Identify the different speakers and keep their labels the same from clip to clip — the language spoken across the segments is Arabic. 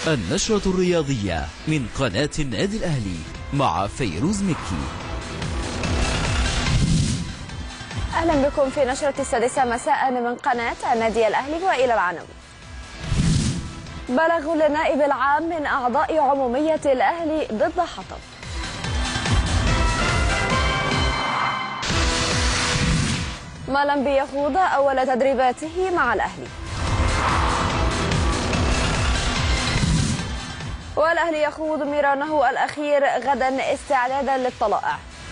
Speaker 1: النشرة الرياضية من قناة النادي الأهلي مع فيروز مكي.
Speaker 2: أهلا بكم في نشرة السادسة مساء من قناة النادي الأهلي وإلى العناوين. بلغ للنائب العام من أعضاء عمومية الأهلي ضد حطب. مالمبي يخوض أول تدريباته مع الأهلي. والأهلي يخوض ميرانه الأخير غدا استعدادا للطلائع.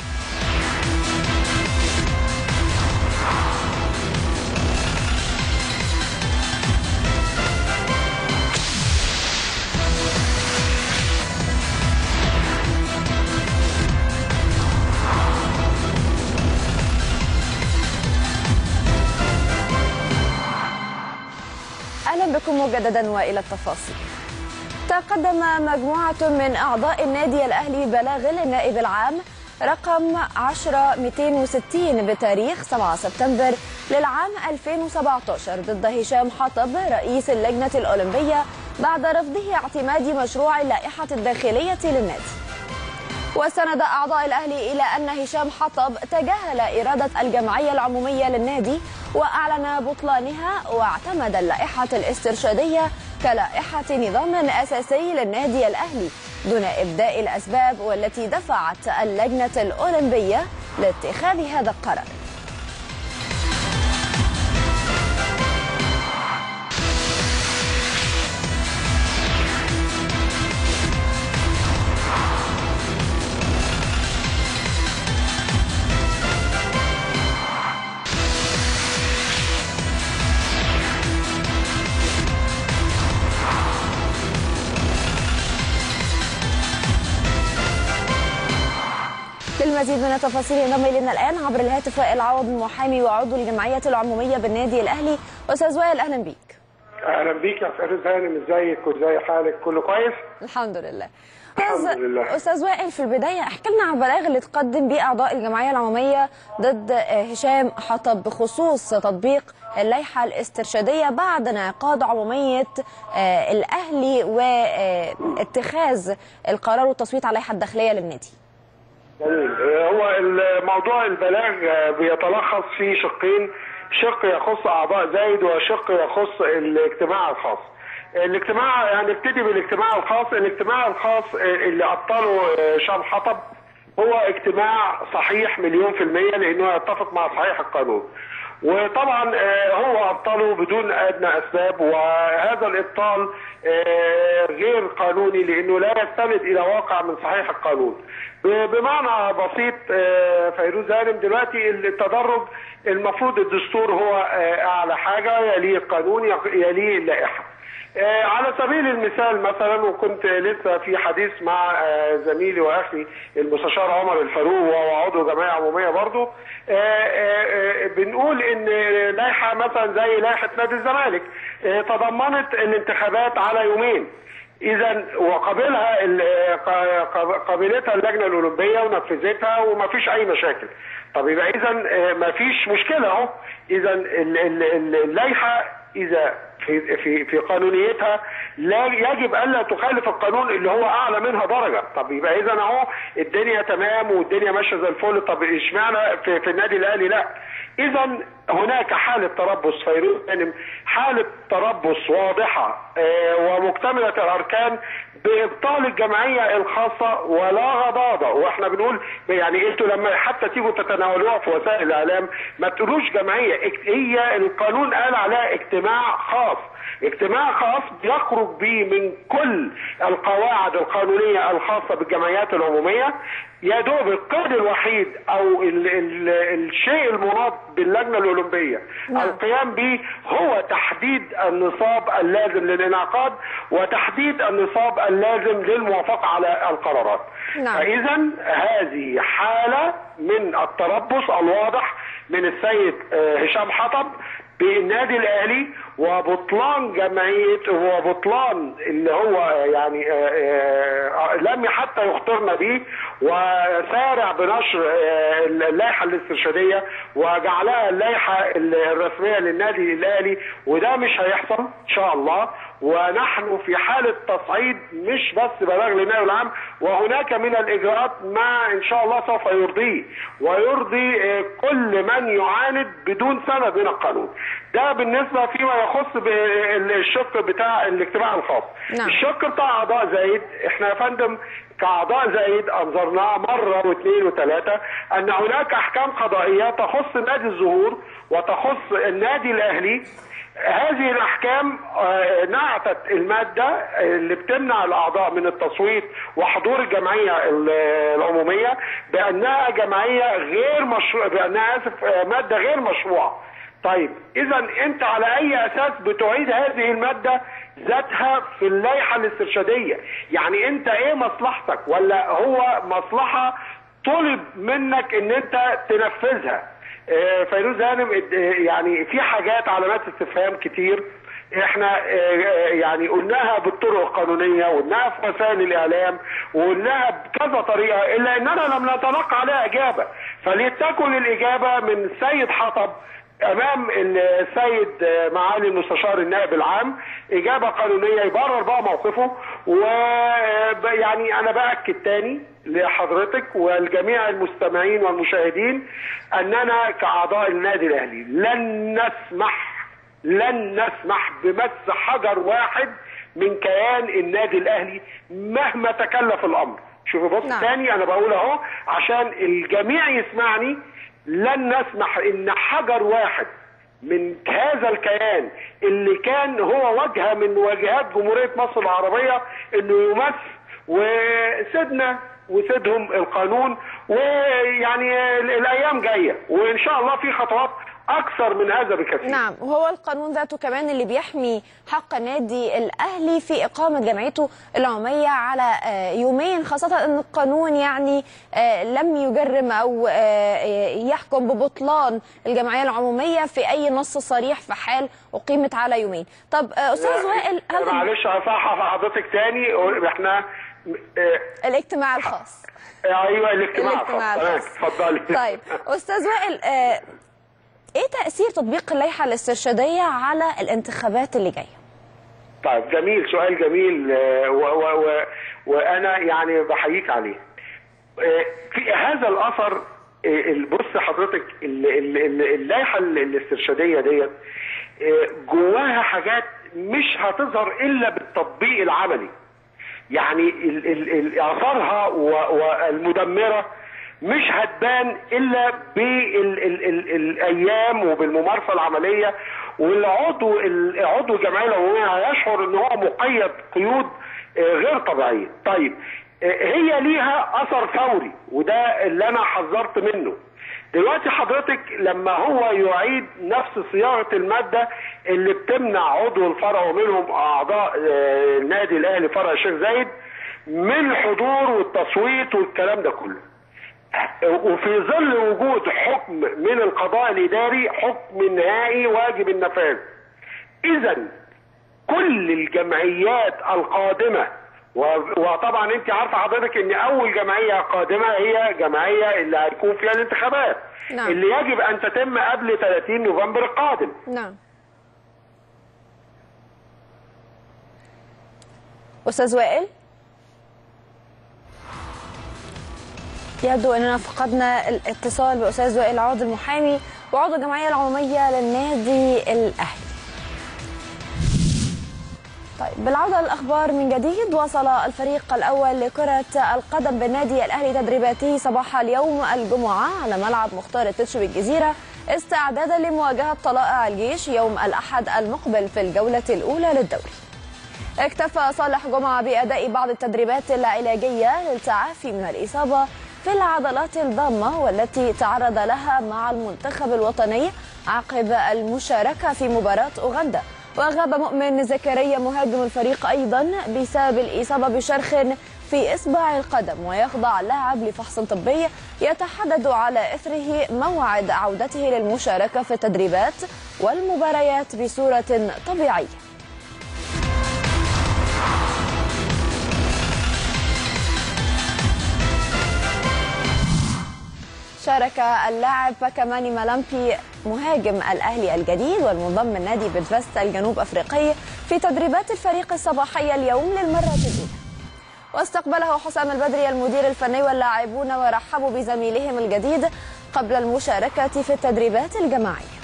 Speaker 2: أهلا بكم مجددا وإلى التفاصيل. تقدم مجموعة من أعضاء النادي الأهلي بلاغ للنائب العام رقم 10260 بتاريخ 7 سبتمبر للعام 2017 ضد هشام حطب رئيس اللجنة الأولمبية بعد رفضه اعتماد مشروع اللائحة الداخلية للنادي. واستند أعضاء الأهلي إلى أن هشام حطب تجاهل إرادة الجمعية العمومية للنادي وأعلن بطلانها واعتمد اللائحة الاسترشادية كلائحة نظام أساسي للنادي الأهلي دون إبداء الأسباب والتي دفعت اللجنة الأولمبية لاتخاذ هذا القرار. للمزيد من التفاصيل ينضم الينا الان عبر الهاتف وائل عوض المحامي وعضو الجمعيه العموميه بالنادي الاهلي. استاذ وائل اهلا بيك.
Speaker 3: اهلا بيك يا فارس هانم، ازيك وازي حالك؟ كله كويس؟
Speaker 2: الحمد لله.
Speaker 3: الحمد لله.
Speaker 2: استاذ وائل في البدايه احكي لنا عن البلاغ اللي تقدم به اعضاء الجمعيه العموميه ضد هشام حطب بخصوص تطبيق اللائحه الاسترشاديه بعد انعقاد عموميه الاهلي واتخاذ القرار والتصويت على اللائحه الداخليه للنادي.
Speaker 3: جميل. هو الموضوع البلاغ بيتلخص في شقين، شق يخص اعضاء زايد وشق يخص الاجتماع الخاص. الاجتماع يعني نبتدي بالاجتماع الخاص. الاجتماع الخاص اللي ابطله هشام حطب هو اجتماع صحيح 100% لانه يتفق مع صحيح القانون، وطبعا هو ابطله بدون ادنى اسباب، وهذا الابطال غير قانوني لانه لا يستند الى واقع من صحيح القانون. بمعنى بسيط فيروز هانم، دلوقتي التدرج المفروض الدستور هو اعلى حاجه، يليه القانون يليه اللائحه. على سبيل المثال مثلا، وكنت لسه في حديث مع زميلي واخي المستشار عمر الفاروق وهو عضو جمعيه عموميه برضه، بنقول ان لائحه مثلا زي لائحه نادي الزمالك تضمنت الانتخابات على يومين، اذا وقبلها قبلتها اللجنه الاولمبيه ونفذتها وما فيش اي مشاكل. طب يبقى اذا ما فيش مشكله اهو. اذا اللائحه اذا في قانونيتها لا يجب الا تخالف القانون اللي هو اعلى منها درجه. طب يبقى اذا اهو الدنيا تمام والدنيا ماشيه زي الفل. طب اشمعنى في النادي الاهلي لا؟ اذا هناك حاله تربص فيروز، حاله تربص واضحه ومكتمله الاركان بابطال الجمعيه الخاصه ولا غضاضه. واحنا بنقول يعني انتوا لما حتى تيجوا تتناولوها في وسائل الاعلام ما تقولوش جمعيه، هي القانون قال عليها اجتماع خاص. اجتماع خاص يخرج به من كل القواعد القانونيه الخاصه بالجمعيات العموميه. يا دوب القيد الوحيد او الشيء المناط باللجنه الاولمبيه القيام به هو تحديد النصاب اللازم للانعقاد وتحديد النصاب اللازم للموافقه على القرارات. فاذا هذه حاله من التربص الواضح من السيد هشام حطب بالنادي الاهلي وبطلان جمعيه وبطلان اللي هو يعني لم حتى يخطرنا به، وسارع بنشر اللائحه الاسترشاديه وجعلها اللائحه الرسميه للنادي الاهلي، وده مش هيحصل ان شاء الله. ونحن في حالة تصعيد مش بس بلاغ للنائب العام، وهناك من الإجراءات ما إن شاء الله سوف يرضيه ويرضي كل من يعاند بدون سند من القانون. ده بالنسبة فيما يخص بالشق بتاع الاجتماع الخاص.
Speaker 2: نعم.
Speaker 3: الشق بتاع أعضاء زايد، احنا يا فندم كأعضاء زايد أنظرناه مرة واثنين وثلاثة أن هناك أحكام قضائية تخص نادي الزهور وتخص النادي الأهلي. هذه الأحكام نعتت المادة اللي بتمنع الأعضاء من التصويت وحضور الجمعية العمومية بأنها جمعية غير مشروع، بأنها مادة غير مشروعة. طيب إذا أنت على أي أساس بتعيد هذه المادة ذاتها في اللائحة الاسترشادية؟ يعني أنت إيه مصلحتك؟ ولا هو مصلحة طلب منك أن أنت تنفذها؟ فيروز هانم، يعني في حاجات علامات استفهام كتير احنا يعني قلناها بالطرق القانونيه وقلناها في وسائل الاعلام وقلناها بكذا طريقه، الا اننا لم نتلقى عليها اجابه. فلتكن الاجابه من السيد حطب امام السيد معالي المستشار النائب العام اجابه قانونيه يبرر بقى موقفه. ويعني انا باكد تاني لحضرتك والجميع المستمعين والمشاهدين اننا كاعضاء النادي الاهلي لن نسمح بمس حجر واحد من كيان النادي الاهلي مهما تكلف الامر. شوفوا بص تاني انا بقول اهو عشان الجميع يسمعني، لن نسمح ان حجر واحد من هذا الكيان اللي كان هو واجهه من واجهات جمهوريه مصر العربيه انه يمس، وسيدنا وسيدهم القانون. ويعني الايام جايه وان شاء الله في خطوات اكثر من هذا بكثير.
Speaker 2: نعم، وهو القانون ذاته كمان اللي بيحمي حق النادي الاهلي في اقامه جمعيته العموميه على يومين، خاصه ان القانون يعني لم يجرم او يحكم ببطلان الجمعيه العموميه في اي نص صريح في حال اقيمت على يومين. طب استاذ وائل،
Speaker 3: معلش اصحح حضرتك تاني، احنا
Speaker 2: الاجتماع الخاص.
Speaker 3: ايوه الاجتماع الخاص، اتفضلي.
Speaker 2: طيب استاذ وائل، ايه تأثير تطبيق اللائحة الاسترشادية على الانتخابات اللي جاية؟
Speaker 3: طيب جميل، سؤال جميل وانا يعني بحييك عليه. في هذا الاثر بص حضرتك اللائحة الاسترشادية ديت جواها حاجات مش هتظهر الا بالتطبيق العملي. يعني اثارها والمدمرة مش هتبان الا بالايام وبالممارسه العمليه، والعضو الجمعيه العموميه هيشعر ان هو مقيد قيود غير طبيعيه. طيب هي ليها اثر فوري وده اللي انا حذرت منه. دلوقتي حضرتك لما هو يعيد نفس صياغه الماده اللي بتمنع عضو الفرع ومنهم اعضاء النادي الاهلي فرع الشيخ زايد من الحضور والتصويت والكلام ده كله، وفي ظل وجود حكم من القضاء الاداري حكم نهائي واجب النفاذ، اذا كل الجمعيات القادمه، وطبعا انت عارفه حضرتك ان اول جمعيه قادمه هي جمعيه اللي هيكون فيها الانتخابات. نعم. اللي يجب ان تتم قبل 30 نوفمبر القادم.
Speaker 2: نعم. استاذ وائل، يبدو اننا فقدنا الاتصال باستاذ وائل عوض المحامي وعضو الجمعيه العموميه للنادي الاهلي. طيب بالعوده للاخبار من جديد، وصل الفريق الاول لكره القدم بالنادي الاهلي تدريباته صباح اليوم الجمعه على ملعب مختار التتش بالجزيره استعدادا لمواجهه طلائع الجيش يوم الاحد المقبل في الجوله الاولى للدوري. اكتفى صالح جمعه باداء بعض التدريبات العلاجيه للتعافي من الاصابه في العضلات الضامة والتي تعرض لها مع المنتخب الوطني عقب المشاركة في مباراة أوغندا. وغاب مؤمن زكريا مهاجم الفريق أيضا بسبب الإصابة بشرخ في إصبع القدم، ويخضع اللاعب لفحص طبي يتحدد على إثره موعد عودته للمشاركة في التدريبات والمباريات بصورة طبيعية. شارك اللاعب باكاماني مالامبي مهاجم الأهلي الجديد والمنضم من نادي بيدفست الجنوب أفريقي في تدريبات الفريق الصباحية اليوم للمرة الأولى. واستقبله حسام البدري المدير الفني واللاعبون ورحبوا بزميلهم الجديد قبل المشاركة في التدريبات الجماعية.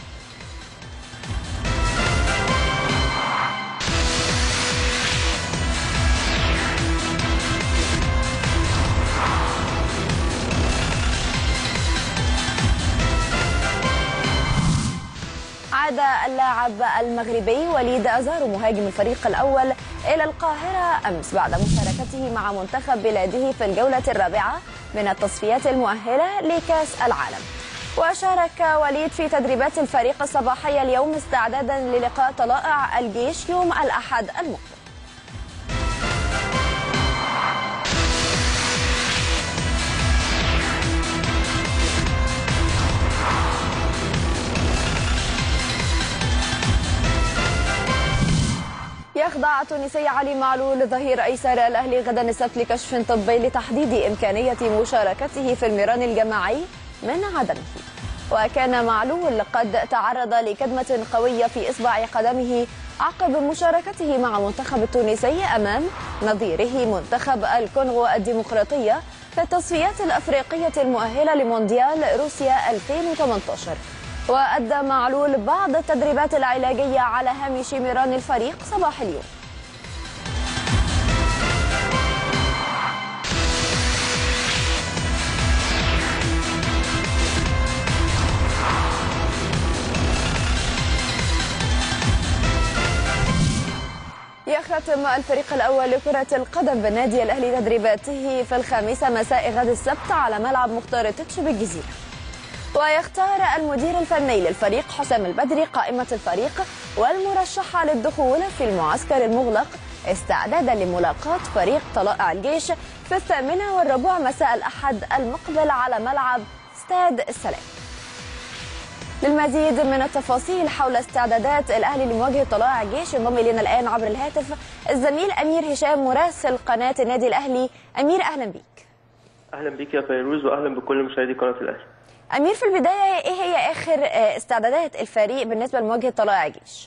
Speaker 2: عاد اللاعب المغربي وليد أزارو مهاجم الفريق الأول إلى القاهرة أمس بعد مشاركته مع منتخب بلاده في الجولة الرابعة من التصفيات المؤهلة لكأس العالم. وشارك وليد في تدريبات الفريق الصباحية اليوم استعدادا للقاء طلائع الجيش يوم الأحد المقبل. يخضع التونسي علي معلول ظهير أيسر الأهلي غدا السبت لكشف طبي لتحديد إمكانية مشاركته في المران الجماعي من عدمه. وكان معلول قد تعرض لكدمة قوية في إصبع قدمه عقب مشاركته مع المنتخب التونسي أمام نظيره منتخب الكونغو الديمقراطية في التصفيات الأفريقية المؤهلة لمونديال روسيا 2018. وأدى معلول بعض التدريبات العلاجية على هامش مران الفريق صباح اليوم. يختتم الفريق الأول لكرة القدم بالنادي الأهلي تدريباته في 5 مساء غد السبت على ملعب مختار التتش بالجزيرة. ويختار المدير الفني للفريق حسام البدري قائمة الفريق والمرشحة للدخول في المعسكر المغلق استعدادا لملاقاة فريق طلائع الجيش في 8:15 مساء الأحد المقبل على ملعب استاد السلام. للمزيد من التفاصيل حول استعدادات الأهلي لمواجهة طلائع الجيش ينضم إلينا الآن عبر الهاتف الزميل أمير هشام مراسل قناة النادي الأهلي. أمير أهلا بيك.
Speaker 4: أهلا بيك يا فيروز وأهلا بكل مشاهدي قناة الأهلي.
Speaker 2: أمير، في البداية إيه هي آخر استعدادات الفريق بالنسبة لمواجهة طلائع الجيش؟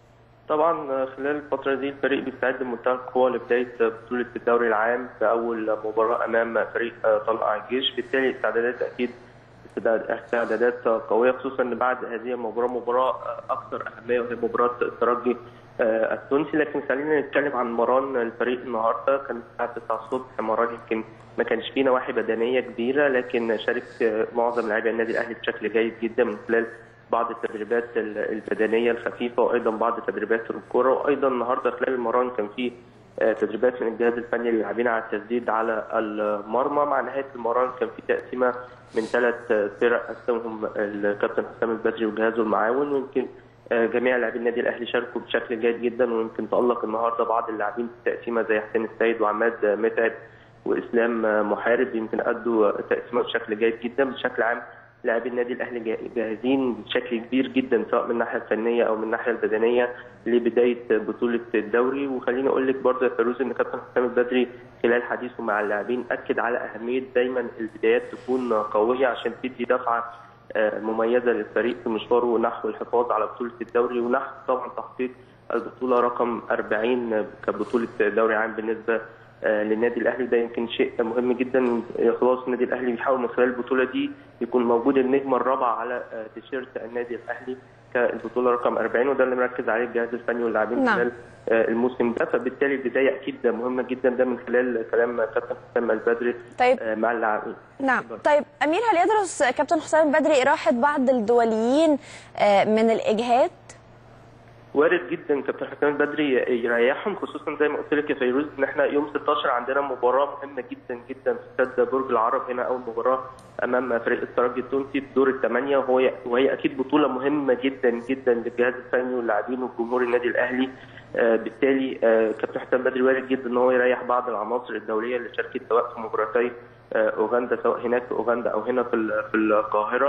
Speaker 4: طبعا خلال الفترة دي الفريق بيستعد بمنتهى القوة لبداية بطولة الدوري العام في أول مباراة أمام فريق طلائع الجيش، بالتالي استعدادات أكيد استعدادات قوية، خصوصا إن بعد هذه المباراة مباراة أكثر أهمية وهي مباراة الترجي التونسي. لكن خلينا نتكلم عن مران الفريق النهارده. كان الساعة 9 الصبح مران يمكن ما كانش فيه نواحي بدنية كبيرة، لكن شارك معظم لاعبي النادي الأهلي بشكل جيد جدا من خلال بعض التدريبات البدنية الخفيفة وأيضا بعض تدريبات الكرة. وأيضا النهارده خلال المران كان فيه تدريبات من الجهاز الفني للاعبين على التسديد على المرمى. مع نهاية المران كان في تقسيمة من 3 فرق قسمهم الكابتن حسام البدري وجهازه المعاون، ويمكن جميع لاعبي النادي الاهلي شاركوا بشكل جيد جدا. ويمكن تألق النهارده بعض اللاعبين في التقسيمه زي حسين السيد وعماد متعب واسلام محارب، يمكن ادوا تقسيمه بشكل جيد جدا. بشكل عام لاعبي النادي الاهلي جاهزين بشكل كبير جدا سواء من الناحيه الفنيه او من الناحيه البدنيه لبدايه بطوله الدوري. وخليني اقول لك برضه يا فيروز ان كابتن حسام البدري خلال حديثه مع اللاعبين اكد على اهميه دايما البدايات تكون قويه عشان تدي دفعه مميزه للفريق في مشواره نحو الحفاظ على بطوله الدوري ونحو طبعا تحقيق البطوله رقم 40 كبطوله دوري عام بالنسبه للنادي الاهلي. ده يمكن شيء مهم جدا. خلاص النادي الاهلي بيحاول من خلال البطوله دي يكون موجود النجمه الرابعه على تيشيرت النادي الاهلي كالبطوله رقم 40، وده اللي مركز عليه الجهاز الفني واللاعبين خلال الموسم ده. فبالتالي البدايه اكيد مهمه جدا، ده من خلال كلام كابتن حسام البدري مع اللاعبين.
Speaker 2: نعم. طيب امير، هل يدرس كابتن حسام البدري اراحه بعض الدوليين من الاجهاد؟
Speaker 4: وارد جدا كابتن حسام البدري يريحهم، خصوصا زي ما قلت لك يا فيروز ان احنا يوم 16 عندنا مباراه مهمه جدا جدا في استاد برج العرب، هنا اول مباراه امام فريق الترجي التونسي في دور الثمانيه، وهي اكيد بطوله مهمه جدا جدا للجهاز الفني واللاعبين وجمهور النادي الاهلي. بالتالي كابتن حسام البدري وارد جدا ان هو يريح بعض العناصر الدوليه اللي شاركت سواء في مباراتي اوغندا، سواء هناك في اوغندا او هنا في القاهره.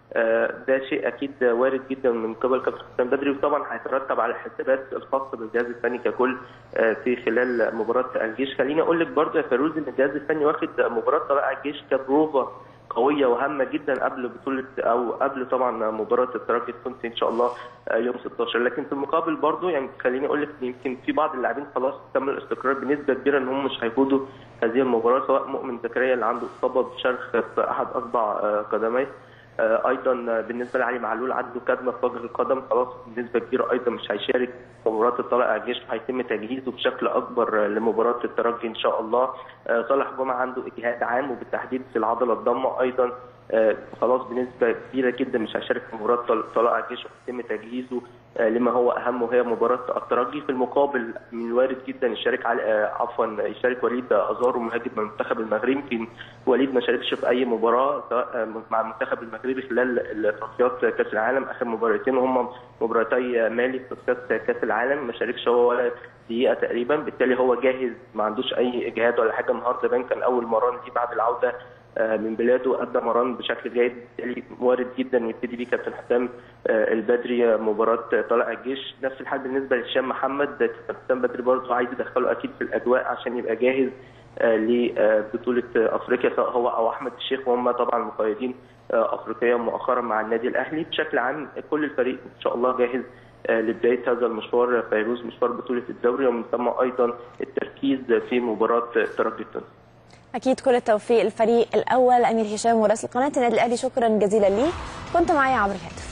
Speaker 4: ده شيء اكيد وارد جدا من قبل كابتن حسام البدري، وطبعا هيترتب على الحسابات الخاصه بالجهاز الفني ككل في خلال مباراه الجيش. خليني اقول لك برضه يا فيروز ان الجهاز الفني واخد مباراه طلائع الجيش كبروفا قويه وهامه جدا قبل بطوله او قبل طبعا مباراه الترجي التونسي ان شاء الله يوم 16. لكن في المقابل برضو يعني خليني اقول لك يمكن في بعض اللاعبين خلاص تم الاستقرار بنسبه كبيره ان هم مش هيخوضوا هذه المباراه، سواء مؤمن زكريا اللي عنده اصابه بشرخ في احد اصبع قدميه، ايضا بالنسبه لعلي معلول عنده كدمه في وجه القدم، خلاص بنسبه كبيره ايضا مش هيشارك في مباراه الطلائع الجيش، وهيتم تجهيزه بشكل اكبر لمباراه الترجي ان شاء الله. صالح جمعه عنده اجهاد عام وبالتحديد في العضله الضامه، ايضا خلاص بنسبه كبيره جدا مش هيشارك في مباراه طلائع الجيش، وهيتم تجهيزه لما هو اهم وهي مباراه الترجي. في المقابل من الوارد جدا يشارك وليد ازارو مهاجم المنتخب المغربي. يمكن وليد ما شاركش في اي مباراه سواء مع المنتخب المغربي خلال تصفيات كاس العالم، اخر مباراتين هم مباراتي مالي في تصفيات كاس العالم، ما شاركش هو ولا دقيقه تقريبا، بالتالي هو جاهز ما عندوش اي اجهاد ولا حاجه. النهارده كان اول مران دي بعد العوده من بلاده، ادى مران بشكل جيد، بالتالي وارد جدا يبتدي بيه كابتن حسام البدري مباراه طلائع الجيش. نفس الحال بالنسبه لهشام محمد، كابتن حسام البدري برضه عايز يدخله اكيد في الاجواء عشان يبقى جاهز لبطوله افريقيا سواء هو او احمد الشيخ، وهم طبعا مقيدين افريقيا مؤخرا مع النادي الاهلي. بشكل عام كل الفريق ان شاء الله جاهز لبدايه هذا المشوار، فيروز مشوار بطوله الدوري، ومن ثم ايضا التركيز في مباراه الترجي التونسي.
Speaker 2: اكيد كل التوفيق الفريق الاول. امير هشام مراسل قناه النادي الاهلي، شكرا جزيلا ليك، كنت معايا عبر الهاتف.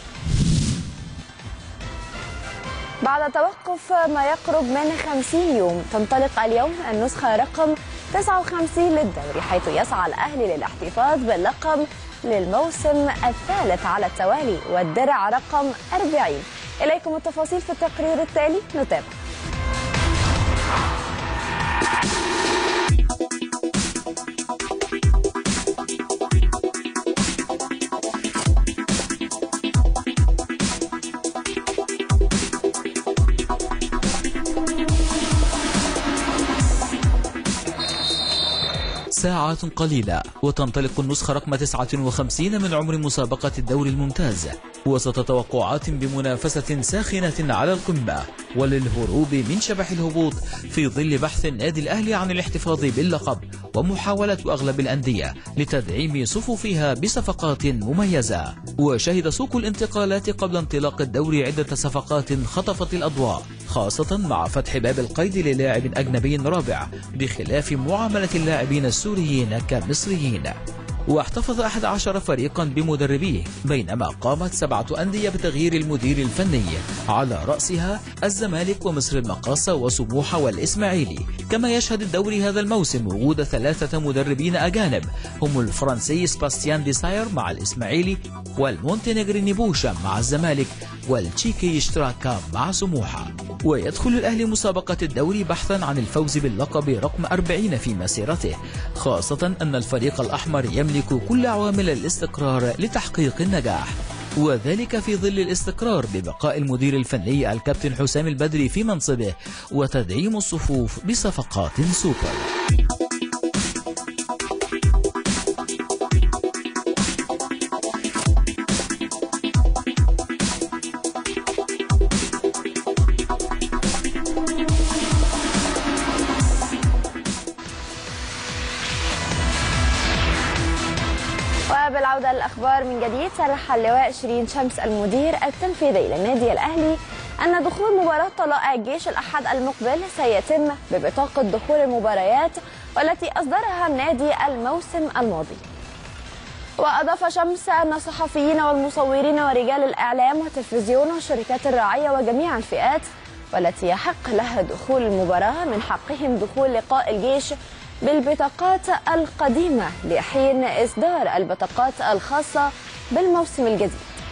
Speaker 2: بعد توقف ما يقرب من 50 يوم تنطلق اليوم النسخه رقم 59 للدوري، حيث يسعى الاهلي للاحتفاظ باللقب للموسم الثالث على التوالي والدرع رقم 40. اليكم التفاصيل في التقرير التالي، نتابع.
Speaker 1: ساعات قليلة وتنطلق النسخة رقم 59 من عمر مسابقة الدوري الممتاز، وسط توقعات بمنافسة ساخنة على القمة وللهروب من شبح الهبوط في ظل بحث النادي الأهلي عن الاحتفاظ باللقب ومحاولة أغلب الأندية لتدعيم صفوفها بصفقات مميزة. وشهد سوق الانتقالات قبل انطلاق الدوري عدة صفقات خطفت الأضواء، خاصة مع فتح باب القيد للاعب أجنبي رابع، بخلاف معاملة اللاعبين السوريين كمصريين. واحتفظ 11 فريقا بمدربيه، بينما قامت 7 أندية بتغيير المدير الفني، على رأسها الزمالك ومصر المقاصة وسموحة والإسماعيلي. كما يشهد الدوري هذا الموسم وجود 3 مدربين أجانب، هم الفرنسي سباستيان ديساير مع الإسماعيلي، والمونتينيغري نيبوشا مع الزمالك، والتشيكي اشتراكا مع سموحة. ويدخل الأهلي مسابقة الدوري بحثا عن الفوز باللقب رقم 40 في مسيرته، خاصة أن الفريق الأحمر يملك كل عوامل الاستقرار لتحقيق النجاح، وذلك في ظل الاستقرار ببقاء المدير الفني الكابتن حسام البدري في منصبه وتدعيم الصفوف بصفقات سوبر.
Speaker 2: بالعودة للأخبار من جديد، صرح اللواء شيرين شمس المدير التنفيذي للنادي الأهلي أن دخول مباراة طلائع الجيش الأحد المقبل سيتم ببطاقة دخول المباريات والتي أصدرها النادي الموسم الماضي. وأضاف شمس أن الصحفيين والمصورين ورجال الإعلام والتلفزيون والشركات الراعية وجميع الفئات والتي يحق لها دخول المباراة من حقهم دخول لقاء الجيش بالبطاقات القديمة لحين إصدار البطاقات الخاصة بالموسم الجديد.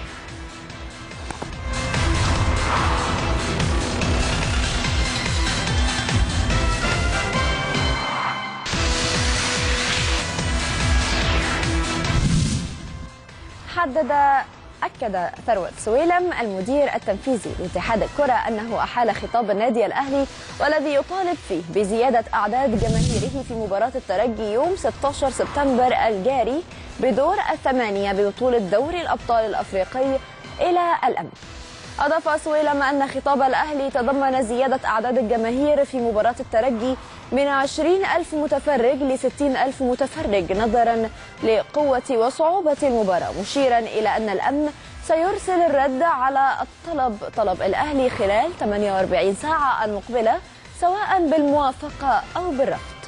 Speaker 2: أكد ثروت سويلم المدير التنفيذي لاتحاد الكرة أنه أحال خطاب النادي الأهلي والذي يطالب فيه بزيادة أعداد جماهيره في مباراة الترجي يوم 16 سبتمبر الجاري بدور الثمانية ببطولة دوري الأبطال الأفريقي إلى الأمن. أضاف سويلم أن خطاب الأهلي تضمن زيادة أعداد الجماهير في مباراة الترجي من 20,000 متفرج ل 60,000 متفرج نظرا لقوة وصعوبة المباراة، مشيرا إلى أن الأمن سيرسل الرد على طلب الأهلي خلال 48 ساعة المقبلة سواء بالموافقة أو بالرفض.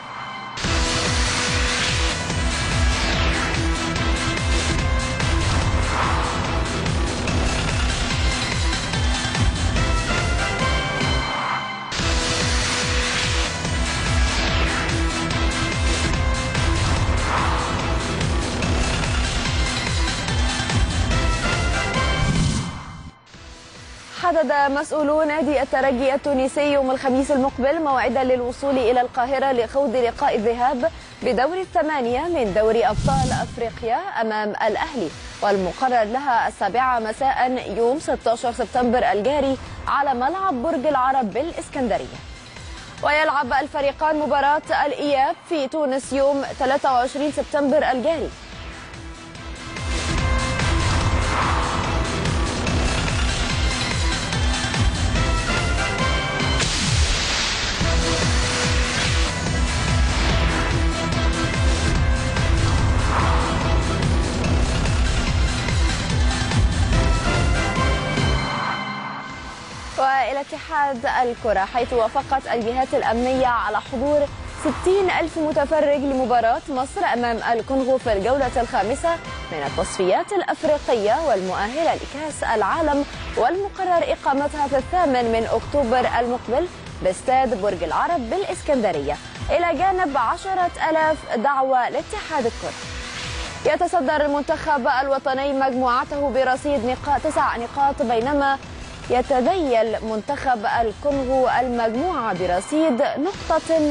Speaker 2: حدد مسؤولو نادي الترجي التونسي يوم الخميس المقبل موعدا للوصول إلى القاهرة لخوض لقاء الذهاب بدور الثمانية من دوري أبطال أفريقيا أمام الأهلي، والمقرر لها 7 مساء يوم 16 سبتمبر الجاري على ملعب برج العرب بالإسكندرية. ويلعب الفريقان مباراة الإياب في تونس يوم 23 سبتمبر الجاري. وإلى اتحاد الكرة، حيث وافقت الجهات الأمنية على حضور 60,000 متفرج لمباراة مصر أمام الكونغو في الجولة الخامسة من التصفيات الأفريقية والمؤهلة لكأس العالم، والمقرر إقامتها في 8 أكتوبر المقبل باستاد برج العرب بالإسكندرية، إلى جانب 10,000 دعوة لاتحاد الكرة. يتصدر المنتخب الوطني مجموعته برصيد 9 نقاط، بينما يتذيل منتخب الكونغو المجموعة برصيد 1 نقطة.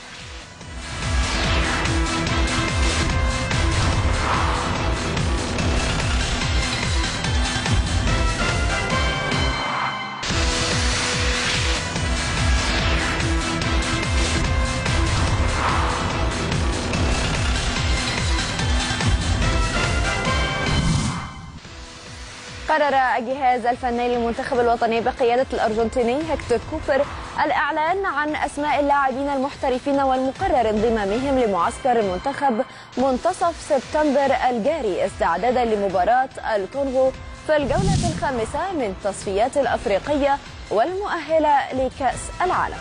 Speaker 2: قرر الجهاز الفني للمنتخب الوطني بقيادة الأرجنتيني هيكتور كوبر الإعلان عن أسماء اللاعبين المحترفين والمقرر انضمامهم لمعسكر المنتخب منتصف سبتمبر الجاري استعدادا لمباراة الكونغو في الجولة الخامسة من التصفيات الأفريقية والمؤهلة لكأس العالم.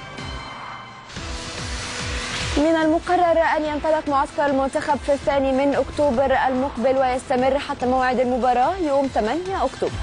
Speaker 2: من المقرر أن ينطلق معسكر المنتخب في 2 أكتوبر المقبل ويستمر حتى موعد المباراة يوم 8 أكتوبر.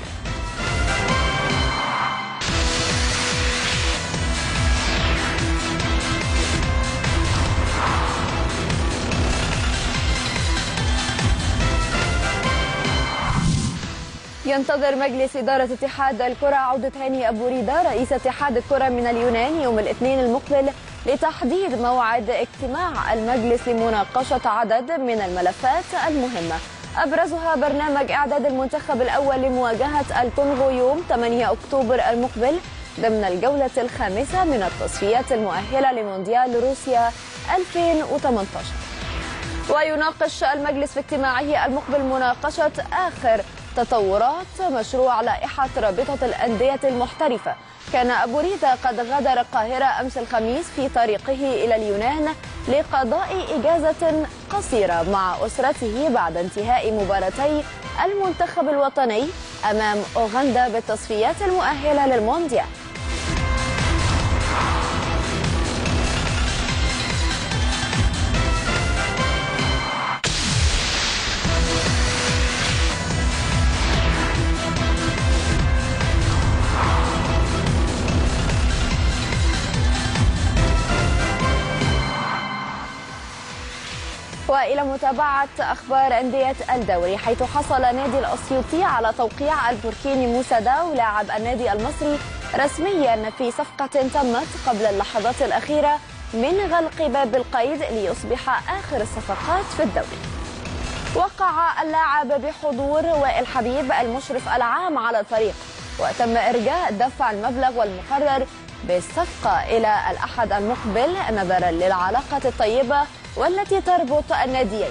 Speaker 2: ينتظر مجلس إدارة اتحاد الكرة عودة هاني أبو ريدة رئيس اتحاد الكرة من اليونان يوم الاثنين المقبل لتحديد موعد اجتماع المجلس لمناقشة عدد من الملفات المهمة، أبرزها برنامج إعداد المنتخب الأول لمواجهة الكونغو يوم 8 أكتوبر المقبل ضمن الجولة الخامسة من التصفيات المؤهلة لمونديال روسيا 2018. ويناقش المجلس في اجتماعه المقبل مناقشة آخر تطورات مشروع لائحة رابطة الأندية المحترفة. كان أبو ريدة قد غادر القاهرة أمس الخميس في طريقه إلى اليونان لقضاء إجازة قصيرة مع أسرته بعد انتهاء مباراتي المنتخب الوطني أمام أوغندا بالتصفيات المؤهلة للمونديال. وإلى متابعة أخبار أندية الدوري، حيث حصل نادي الأسيوطي على توقيع البوركيني موسى داو لاعب النادي المصري رسميا في صفقة تمت قبل اللحظات الأخيرة من غلق باب القيد ليصبح آخر الصفقات في الدوري. وقع اللاعب بحضور وائل حبيب المشرف العام على الفريق، وتم إرجاء دفع المبلغ والمقرر بالصفقة إلى الأحد المقبل نظرا للعلاقة الطيبة والتي تربط الناديين.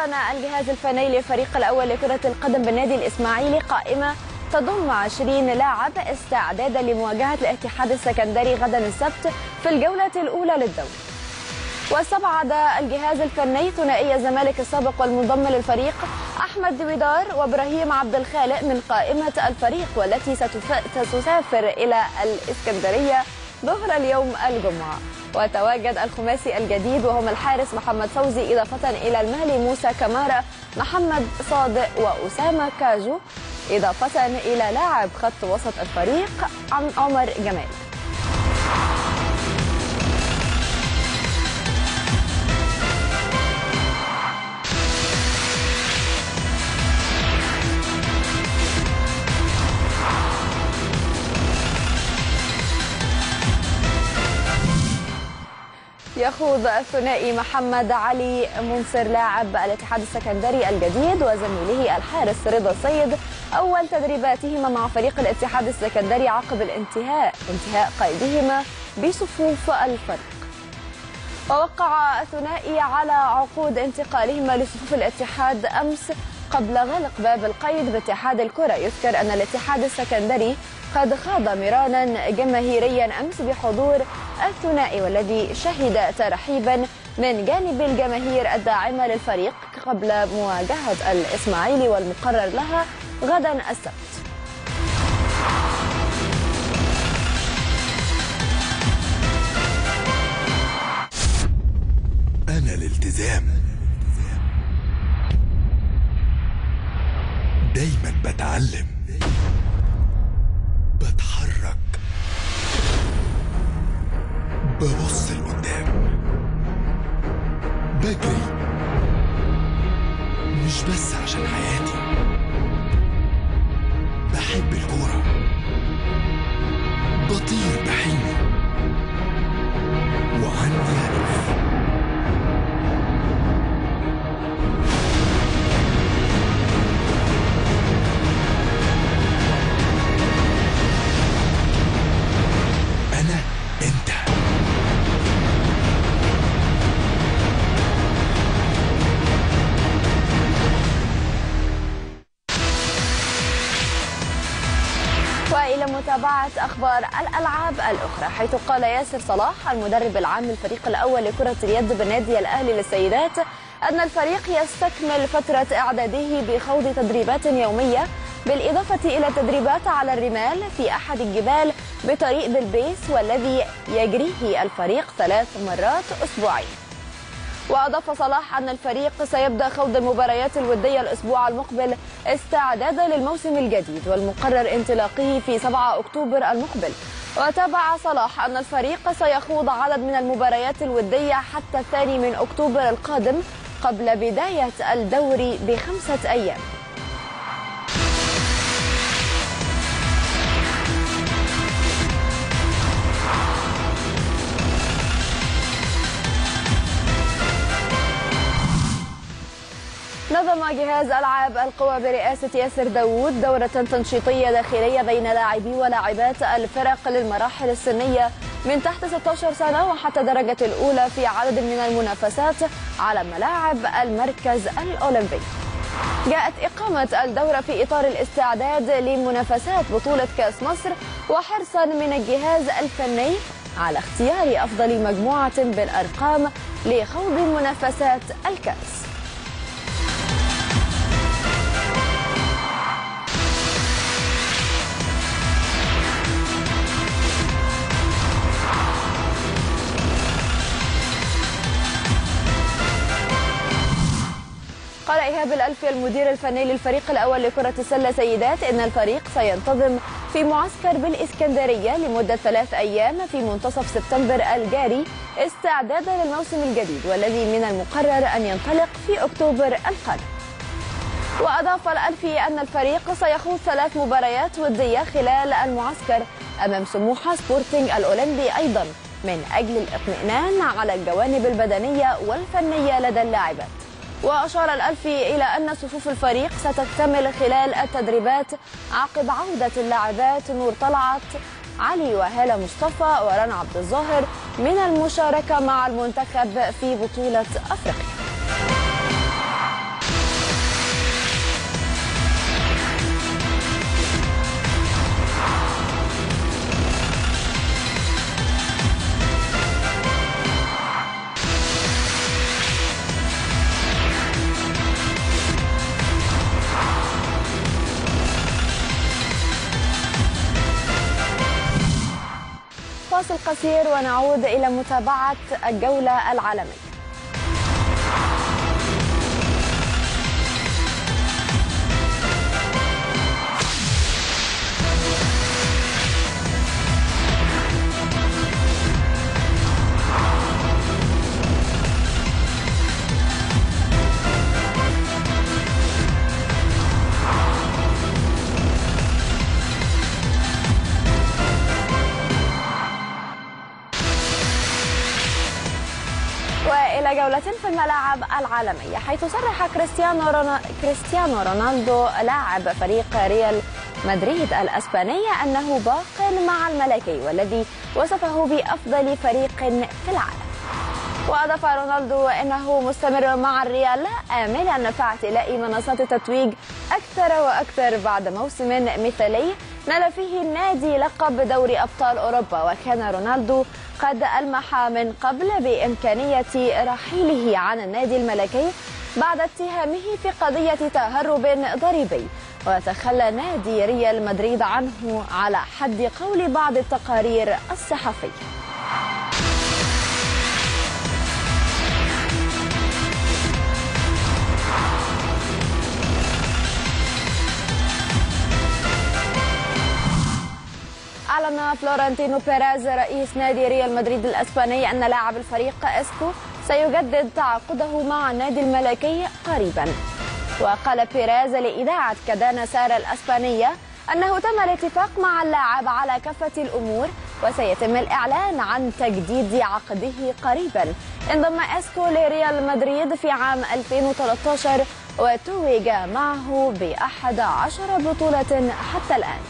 Speaker 2: أعلن الجهاز الفني للفريق الأول لكرة القدم بالنادي الإسماعيلي قائمة تضم 20 لاعب استعدادا لمواجهة الاتحاد السكندري غدا السبت في الجولة الأولى للدوري. واستبعد الجهاز الفني ثنائي الزمالك السابق والمنضم للفريق أحمد دويدار وإبراهيم عبد الخالق من قائمة الفريق، والتي ستسافر إلى الإسكندرية ظهر اليوم الجمعة. وتواجد الخماسي الجديد وهم الحارس محمد فوزي، إضافة إلى المهلي موسى كمارة، محمد صادق وأسامة كاجو، إضافة إلى لاعب خط وسط الفريق عمر جمال. يخوض الثنائي محمد علي منصر لاعب الاتحاد السكندري الجديد وزميله الحارس رضا سيد أول تدريباتهما مع فريق الاتحاد السكندري عقب انتهاء قيدهما بصفوف الفريق. ووقع الثنائي على عقود انتقالهما لصفوف الاتحاد أمس قبل غلق باب القيد باتحاد الكرة. يذكر أن الاتحاد السكندري قد خاض مرانا جماهيريا أمس بحضور الثنائي، والذي شهد ترحيبا من جانب الجماهير الداعمة للفريق قبل مواجهة الإسماعيلي والمقرر لها غدا السبت.
Speaker 5: أنا الالتزام دايما بتعلم، بتحرك، ببص لقدام، بجري مش بس عشان حياتي، بحب الكورة، بطير بحلمي وعندي هدف.
Speaker 2: وإلى متابعة أخبار الألعاب الأخرى، حيث قال ياسر صلاح المدرب العام للفريق الأول لكرة اليد بالنادي الأهلي للسيدات أن الفريق يستكمل فترة إعداده بخوض تدريبات يومية، بالإضافة إلى تدريبات على الرمال في أحد الجبال بطريق بلبيس، والذي يجريه الفريق 3 مرات أسبوعيا. وأضاف صلاح أن الفريق سيبدأ خوض المباريات الودية الأسبوع المقبل استعدادا للموسم الجديد، والمقرر انطلاقه في 7 أكتوبر المقبل. وتابع صلاح أن الفريق سيخوض عدد من المباريات الودية حتى 2 أكتوبر القادم قبل بداية الدوري ب5 أيام. نظم جهاز ألعاب القوى برئاسة ياسر داوود دورة تنشيطية داخلية بين لاعبي ولاعبات الفرق للمراحل السنية من تحت 16 سنة وحتى الدرجة الأولى في عدد من المنافسات على ملاعب المركز الأولمبي. جاءت إقامة الدورة في إطار الاستعداد لمنافسات بطولة كأس مصر، وحرصا من الجهاز الفني على اختيار أفضل مجموعة بالأرقام لخوض منافسات الكأس. قال إيهاب الألفي المدير الفني للفريق الأول لكرة السلة سيدات إن الفريق سينتظم في معسكر بالإسكندرية لمدة 3 أيام في منتصف سبتمبر الجاري استعدادا للموسم الجديد، والذي من المقرر أن ينطلق في أكتوبر القادم. وأضاف الألفي أن الفريق سيخوض 3 مباريات ودية خلال المعسكر أمام سموحة سبورتنج الأولمبي أيضا، من أجل الإطمئنان على الجوانب البدنية والفنية لدى اللاعبات. وأشار الألفي إلى أن صفوف الفريق ستكتمل خلال التدريبات عقب عودة اللاعبات نور طلعت، علي وهالة مصطفى ورنا عبد الظاهر من المشاركة مع المنتخب في بطولة أفريقيا. قصير ونعود إلى متابعة الجولة العالمية. وإلى جولة في الملاعب العالمية، حيث صرح كريستيانو رونالدو لاعب فريق ريال مدريد الأسباني أنه باق مع الملكي، والذي وصفه بأفضل فريق في العالم. وأضاف رونالدو أنه مستمر مع الريال آملا في اعتلاء منصات التتويج أكثر وأكثر بعد موسم مثالي نال فيه النادي لقب دوري أبطال أوروبا. وكان رونالدو قد ألمح من قبل بإمكانية رحيله عن النادي الملكي بعد اتهامه في قضية تهرب ضريبي، وتخلى نادي ريال مدريد عنه على حد قول بعض التقارير الصحفية. أعلن فلورنتينو بيريز رئيس نادي ريال مدريد الأسباني أن لاعب الفريق إسكو سيجدد تعاقده مع النادي الملكي قريبا. وقال بيريز لإذاعة كادانا سارة الأسبانية أنه تم الاتفاق مع اللاعب على كافة الأمور، وسيتم الإعلان عن تجديد عقده قريبا. انضم إسكو لريال مدريد في عام 2013 وتوج معه ب11 بطولة حتى الآن.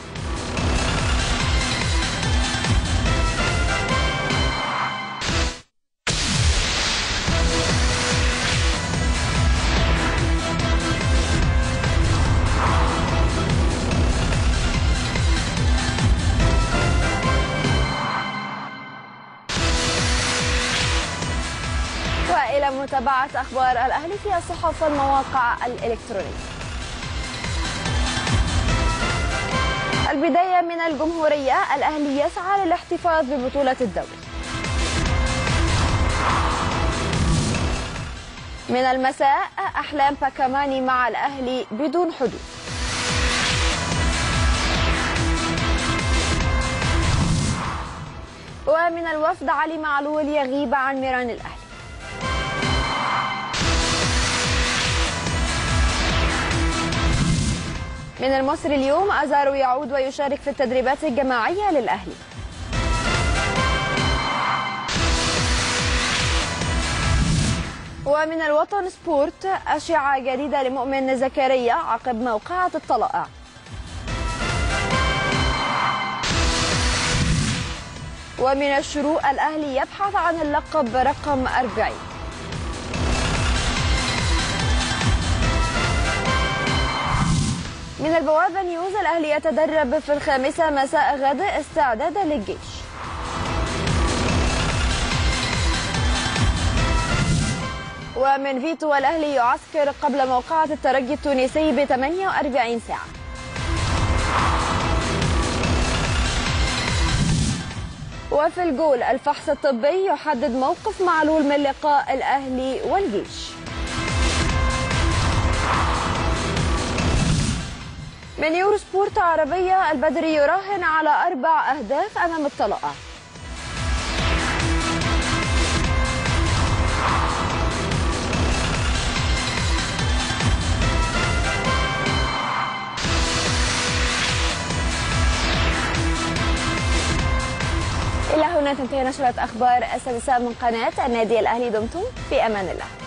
Speaker 2: وإلى متابعة أخبار الأهلي في الصحف والمواقع الإلكترونية. البداية من الجمهورية، الأهلي يسعى للاحتفاظ ببطولة الدوري. من المساء، أحلام باكاماني مع الأهلي بدون حدود. ومن الوفد، علي معلول يغيب عن ميران الأهلي. من المصري اليوم، أزارو يعود ويشارك في التدريبات الجماعية للأهلي. ومن الوطن سبورت، أشعة جديدة لمؤمن زكريا عقب موقعة الطلائع. ومن الشروق، الأهلي يبحث عن اللقب رقم 40. من البوابة نيوز، الأهلي يتدرب في 5 مساء غد استعدادا للجيش. ومن فيتو، الأهلي يعسكر قبل موقعة الترجي التونسي ب 48 ساعة. وفي الجول، الفحص الطبي يحدد موقف معلول من لقاء الأهلي والجيش. من يورو سبورت عربية، البدري يراهن على 4 أهداف أمام الطلائع. إلى هنا تنتهي نشرة أخبار السادسة من قناة النادي الأهلي. دمتم في أمان الله.